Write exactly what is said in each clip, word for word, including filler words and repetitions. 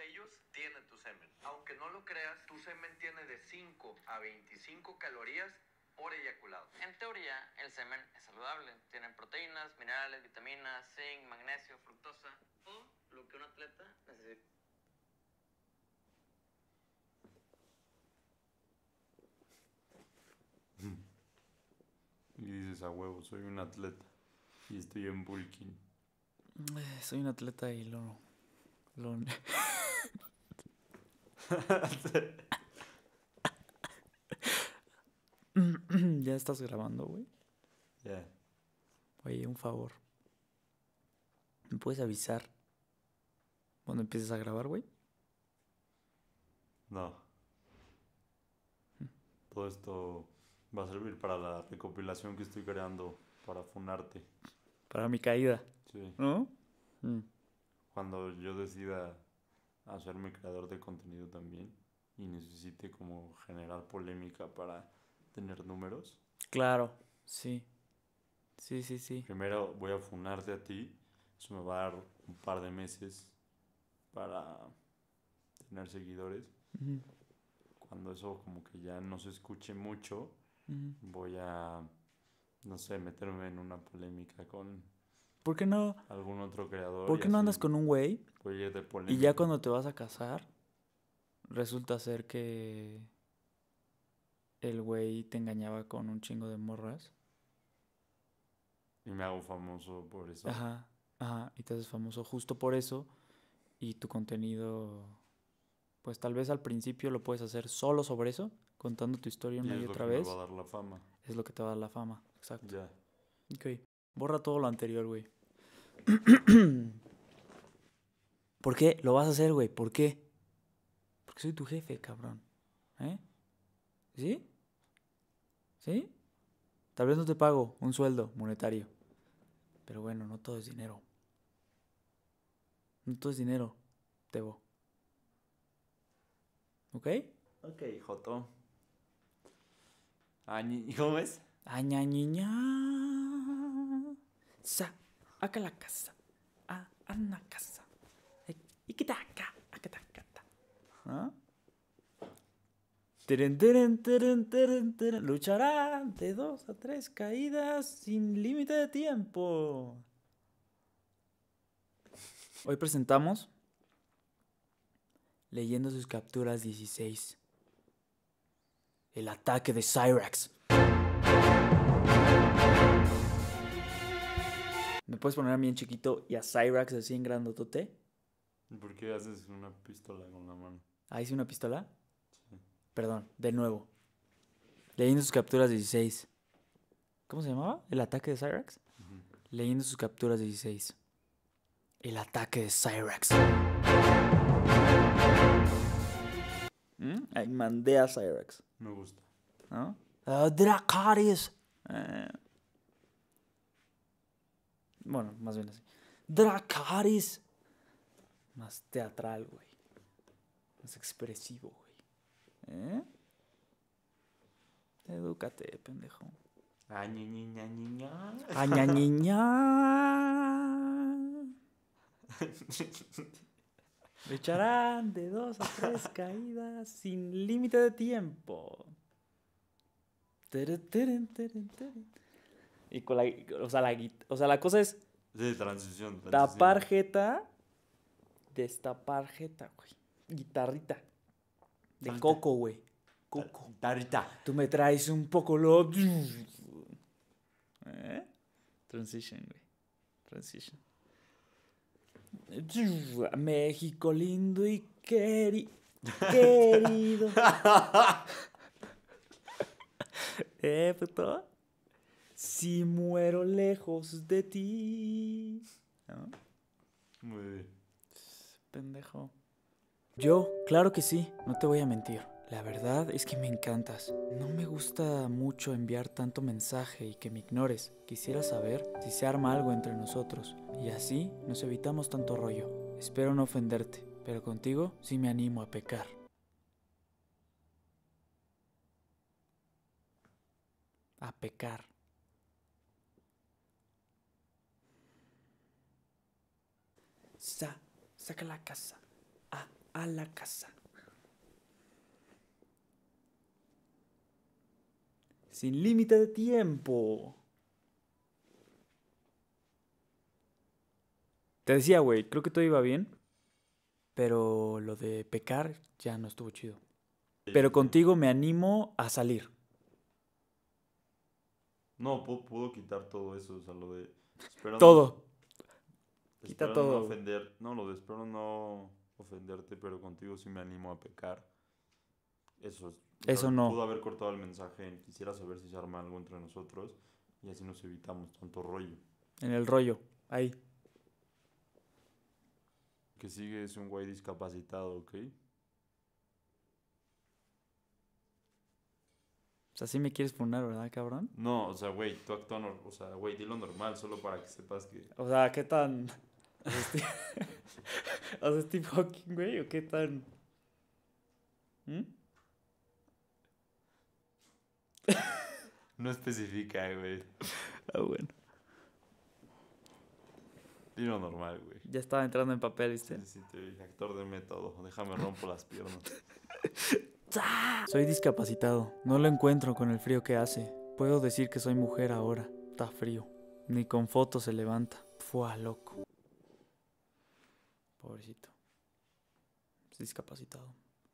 ellos tiene tu semen. Aunque no lo creas, tu semen tiene de cinco a veinticinco calorías por eyaculado. En teoría, el semen es saludable. Tienen proteínas, minerales, vitaminas, zinc, magnesio, fructosa, todo lo que un atleta necesita. Y dices, a huevo, soy un atleta y estoy en bulking. Eh, Soy un atleta y lo... lo... Ya estás grabando, güey. Ya. Yeah. Oye, un favor. ¿Me puedes avisar cuando empieces a grabar, güey? No. Todo esto va a servir para la recopilación que estoy creando para funarte. Para mi caída. Sí. ¿No? Mm. Cuando yo decida hacerme creador de contenido también y necesite como generar polémica para tener números. Claro, sí. Sí, sí, sí. Primero voy a funarte a ti. Eso me va a dar un par de meses para tener seguidores. Uh-huh. Cuando eso como que ya no se escuche mucho, Uh-huh. voy a, no sé, meterme en una polémica con ¿Por qué no? algún otro creador. ¿Por qué no andas con un güey? Voy a ir de Y polémica. ya cuando te vas a casar, resulta ser que el güey te engañaba con un chingo de morras. Y me hago famoso por eso. Ajá, ajá. Y te haces famoso justo por eso. Y tu contenido, pues tal vez al principio lo puedes hacer solo sobre eso, contando tu historia una y, y otra vez. Es lo que me va a dar la fama. Es lo que te va a dar la fama, exacto. Ya. Ok. Borra todo lo anterior, güey. ¿Por qué? Lo vas a hacer, güey. ¿Por qué? Porque soy tu jefe, cabrón. ¿Eh? ¿Sí? ¿Sí? Tal vez no te pago un sueldo monetario. Pero bueno, no todo es dinero. No todo es dinero, Tebo. ¿Ok? Ok, Joto. Añi, ¿cómo ves? Añañiña. Sa. Acá la casa. A. Ana casa. Ikitaka. Akatakata. ¿Ah? Teren, teren, teren, teren, teren. Lucharán de dos a tres caídas sin límite de tiempo. Hoy presentamos Leyendo sus capturas dieciséis. El ataque de Cyrax. ¿Me puedes poner a mí en chiquito y a Cyrax así en grandotote? ¿Por qué haces una pistola con la mano? ¿Ah, hice una pistola? Sí. Perdón, de nuevo. Leyendo sus capturas dieciséis. ¿Cómo se llamaba? ¿El ataque de Cyrax? Uh-huh. Leyendo sus capturas dieciséis. El ataque de Cyrax. ¿Mm? Ahí mandé a Cyrax. Me gusta. ¿No? Uh, Dracarys. Eh. Bueno, más bien así. Dracarys. Más teatral, güey. Más expresivo, güey. ¿Eh? Edúcate, pendejo. Añiña, ñiña. Añañiña. Lucharán de dos a tres caídas sin límite de tiempo. Y con la, o sea, la, o sea, la cosa es sí, transición, transición. tapar jeta, destapar jeta, güey. Guitarrita. De Tarita. coco, güey. Coco. Tarita. Tú me traes un poco lo... ¿Eh? Transition, güey. Transition. México lindo y queri... querido. ¿Eh, puto? Si muero lejos de ti. ¿No? Muy bien. Pendejo. Yo, claro que sí, no te voy a mentir. La verdad es que me encantas. No me gusta mucho enviar tanto mensaje y que me ignores. Quisiera saber si se arma algo entre nosotros. Y así nos evitamos tanto rollo. Espero no ofenderte, pero contigo sí me animo a pecar. A pecar. Sa, saca la casa. A, a la casa. Sin límite de tiempo. Te decía, güey, creo que todo iba bien, pero lo de pecar ya no estuvo chido. Pero contigo me animo a salir. No, puedo, puedo quitar todo eso, o sea, lo de... Espero Todo. No, Quita espero todo. no ofender, no, lo de espero no ofenderte, pero contigo sí me animo a pecar. Eso es. Eso no. Pudo haber cortado el mensaje en quisiera saber si se arma algo entre nosotros y así nos evitamos tanto rollo. En el rollo, ahí. Que sigue es un güey discapacitado, ¿ok? O sea, sí me quieres funar, ¿verdad, cabrón? No, o sea, güey, tú actúa, nor- o sea, güey, dilo normal, solo para que sepas que... O sea, ¿qué tan... O sea, Steve... o sea, Steve Hawking, güey, o qué tan... ¿Mm? No especifica, güey. Ah, bueno. Dilo normal, güey. Ya estaba entrando en papel, ¿viste? Sí, sí, te dije, actor de método, déjame rompo las piernas. Soy discapacitado. No lo encuentro con el frío que hace. Puedo decir que soy mujer ahora. Está frío. Ni con fotos se levanta. Fua, loco. Pobrecito. Es discapacitado.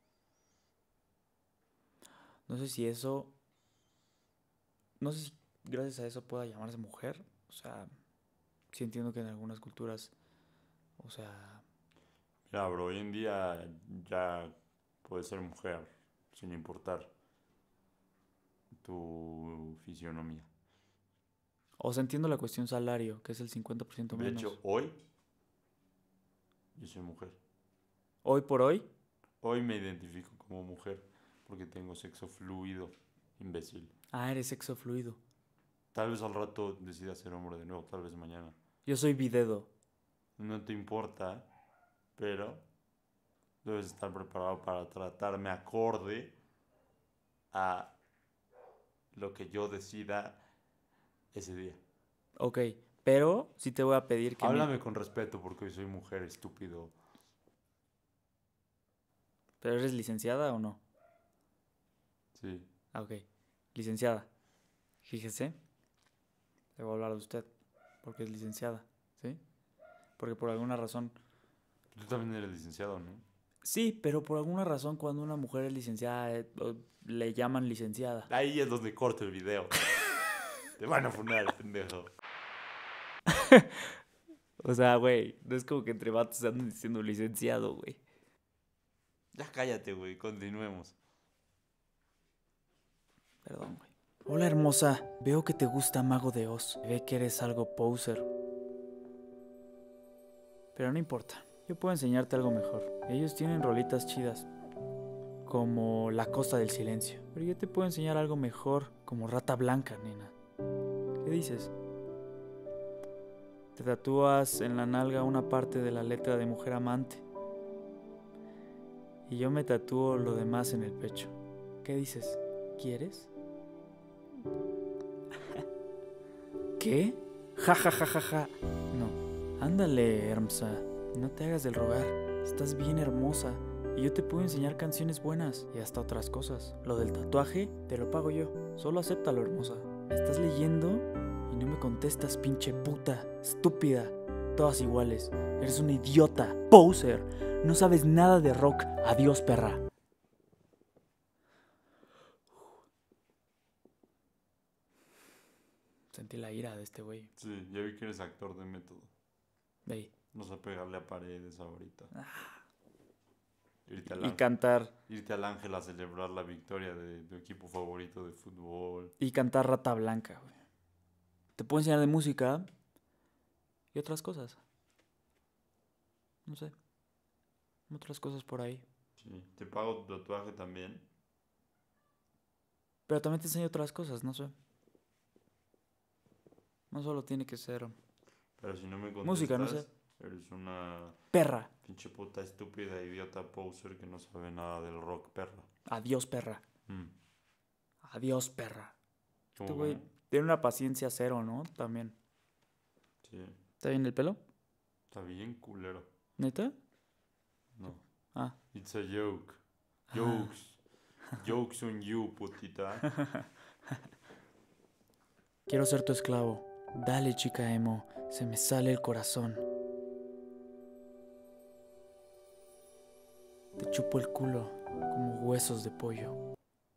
No sé si eso... No sé si gracias a eso pueda llamarse mujer. O sea, sí entiendo que en algunas culturas... O sea... Mira, bro, hoy en día ya puedes ser mujer, sin importar tu fisionomía. O sea, entiendo la cuestión salario, que es el cincuenta por ciento De menos. hecho, hoy yo soy mujer. Hoy por hoy, Hoy me identifico como mujer porque tengo sexo fluido, imbécil. ah, eres sexo fluido. Tal vez al rato decida ser hombre de nuevo, tal vez mañana. Yo soy bidedo. No te importa, pero debes estar preparado para tratarme acorde a lo que yo decida ese día. Ok, pero sí te voy a pedir que... mi- Háblame con respeto porque hoy soy mujer, estúpido. ¿Pero eres licenciada o no? Sí. Ah, ok. Licenciada. Fíjese. Le voy a hablar de usted. Porque es licenciada. ¿Sí? Porque por alguna razón... Tú también eres licenciado, ¿no? Sí, pero por alguna razón cuando una mujer es licenciada eh, o le llaman licenciada. Ahí es donde corto el video. Te van a funar, pendejo. O sea, güey, no es como que entre vatos se andan diciendo licenciado, güey. Ya cállate, güey, continuemos. Perdón, güey. Hola, hermosa. Veo que te gusta Mago de Oz. Ve que eres algo poser. Pero no importa. Yo puedo enseñarte algo mejor. Ellos tienen rolitas chidas. Como La Costa del Silencio. Pero yo te puedo enseñar algo mejor. Como Rata Blanca, nena. ¿Qué dices? Te tatúas en la nalga una parte de la letra de Mujer Amante. Y yo me tatúo lo demás en el pecho. ¿Qué dices? ¿Quieres? ¿Qué? Ja, ja, ja, ja, ja. No. Ándale, hermosa. No te hagas del rogar. Estás bien hermosa. Y yo te puedo enseñar canciones buenas y hasta otras cosas. Lo del tatuaje, te lo pago yo. Solo acéptalo, hermosa. ¿Me estás leyendo? Y no me contestas, pinche puta. Estúpida. Todas iguales. Eres una idiota. Poser. No sabes nada de rock. Adiós, perra. Sentí la ira de este güey. Sí, ya vi que eres actor de método. Ve. No sé pegarle a paredes ahorita. Irte al, Y ángel, cantar. irte al Ángel a celebrar la victoria de tu equipo favorito de fútbol. Y cantar Rata Blanca, güey. Te puedo enseñar de música. Y otras cosas. No sé. Otras cosas por ahí. Sí, te pago tu tatuaje también. Pero también te enseño otras cosas, no sé. No solo tiene que ser Pero si no me contestas, música, no sé. eres una Perra. pinche puta estúpida, idiota, poser que no sabe nada del rock, perra. Adiós, perra. Mm. Adiós, perra. ¿Cómo, Este güey cómo? tiene una paciencia cero, ¿no? También. Sí, ¿Está bien el pelo? está bien culero. ¿Neta? No. Ah. It's a joke. Ah. Jokes. Jokes on you, putita. Quiero ser tu esclavo. Dale, chica emo. Se me sale el corazón. Te chupo el culo como huesos de pollo.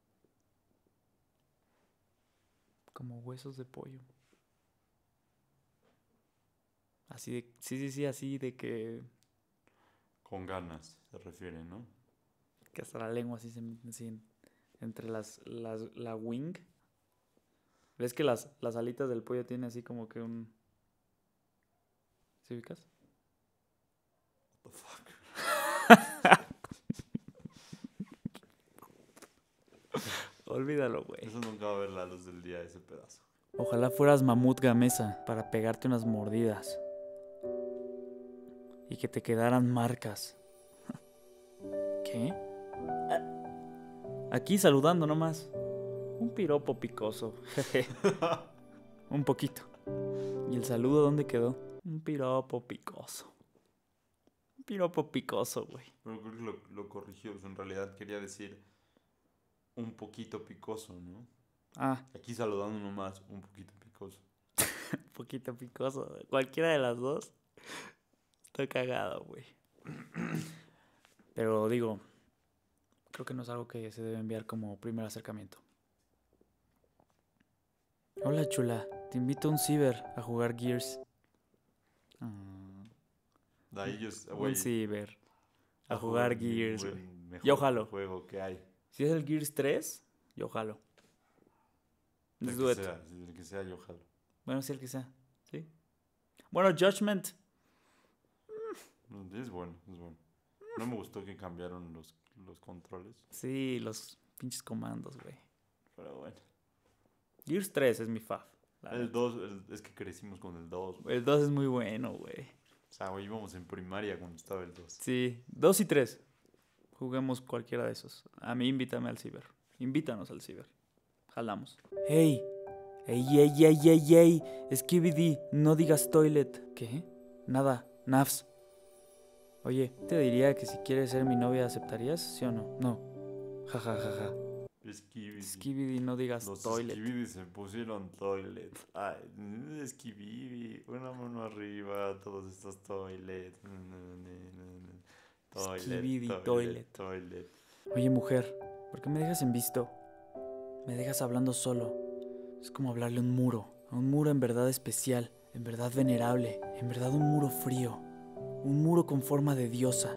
Como huesos de pollo. Así de... Sí, sí, sí, así de que... Con ganas, se refiere, ¿no? Que hasta la lengua así se mete así en- entre las, las... La wing. ¿Ves que las, las alitas del pollo tienen así como que un... ¿Sí ubicas? What the fuck. Olvídalo, güey. Eso nunca va a ver la luz del día, ese pedazo. Ojalá fueras mamut gamesa para pegarte unas mordidas. Y que te quedaran marcas. ¿Qué? Aquí saludando nomás. Un piropo picoso. Un poquito. ¿Y el saludo dónde quedó? Un piropo picoso. Un piropo picoso, güey. Pero creo que lo, lo corrigió. En realidad quería decir un poquito picoso, ¿no? Ah, Aquí saludando nomás, un poquito picoso. un poquito picoso. Cualquiera de las dos. Estoy cagado, güey. Pero digo, creo que no es algo que se debe enviar como primer acercamiento. Hola, chula. Te invito a un ciber a jugar Gears. Ah, De ahí yo, un güey, ciber a jugar Gears, güey, güey. mejor Yo jalo. juego que hay. Si es el Gears tres, yo jalo. El Es que dueto. sea, el que sea, yo jalo. Bueno, sí, el que sea. ¿Sí? Bueno, Judgment. No, es bueno, es bueno. No me gustó que cambiaron los, los controles, Sí, los pinches comandos, güey. pero bueno. Gears tres es mi fav. la El neta. dos, el- es que crecimos con el dos, güey. El dos es muy bueno, güey. O sea, güey, íbamos en primaria cuando estaba el dos. Sí, dos y tres. Juguemos cualquiera de esos. A mí invítame al ciber. Invítanos al ciber. Jalamos. Hey, ey, ey, ey, ey, ey. Skibidi, no digas toilet. ¿Qué? Nada, nafs. Oye, te diría que si quieres ser mi novia, ¿aceptarías? ¿Sí o no? No. Ja, ja, ja, ja. Skibidi. Skibidi, no digas Los toilet. Skibidi se pusieron toilet. Ay, Skibidi, una mano arriba, todos estos toilet. Toilet, Skibidi, toilet, toilet. toilet. Oye, mujer, ¿por qué me dejas en visto? Me dejas hablando solo. Es como hablarle a un muro. A un muro en verdad especial, en verdad venerable, en verdad un muro frío. Un muro con forma de diosa.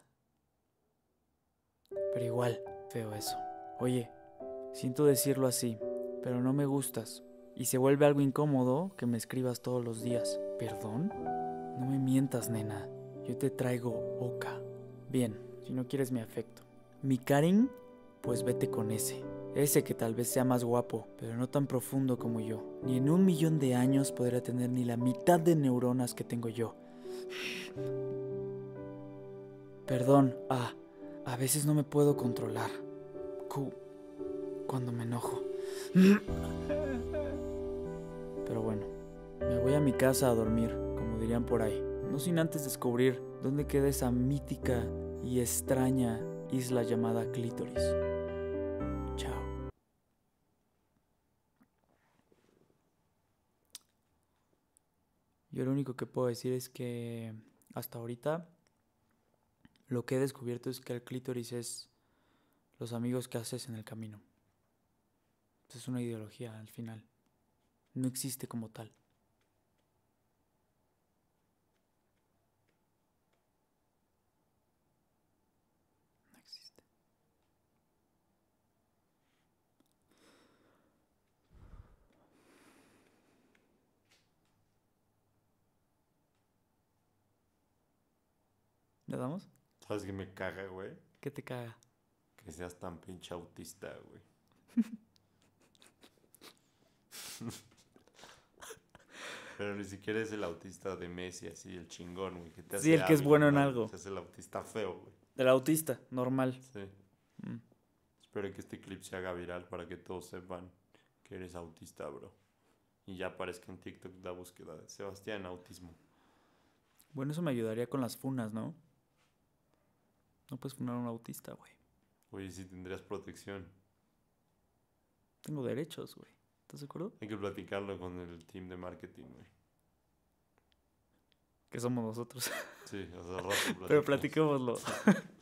Pero igual, feo eso. Oye, siento decirlo así, pero no me gustas. Y se vuelve algo incómodo que me escribas todos los días. ¿Perdón? No me mientas, nena. Yo te traigo oca. Bien, si no quieres mi afecto. Mi Karen, pues vete con ese. Ese que tal vez sea más guapo, pero no tan profundo como yo. Ni en un millón de años podrá tener ni la mitad de neuronas que tengo yo. Perdón, ah, a veces no me puedo controlar. Cu, cuando me enojo. Pero bueno, me voy a mi casa a dormir, como dirían por ahí. No sin antes descubrir dónde queda esa mítica y extraña isla llamada Clítoris. Chao. Yo lo único que puedo decir es que hasta ahorita lo que he descubierto es que el clítoris es los amigos que haces en el camino. Es una ideología al final. No existe como tal. No existe. ¿Le damos? ¿Sabes qué me caga, güey? ¿Qué te caga? Que seas tan pinche autista, güey. Pero ni siquiera es el autista de Messi, así, el chingón, güey. Que te Sí, el que es hábil, bueno en ¿no? algo. Es el autista feo, güey. Del autista, normal. Sí. Mm. Espero que este clip se haga viral para que todos sepan que eres autista, bro. Y ya aparezca en TikTok la búsqueda de Sebastián Autismo. Bueno, eso me ayudaría con las funas, ¿no? No puedes funar a un autista, güey. Oye, si tendrías protección. Tengo derechos, güey. ¿Estás de acuerdo? Hay que platicarlo con el team de marketing, güey. Que somos nosotros. Sí, o sea, al rato Pero platicamos. platiquémoslo.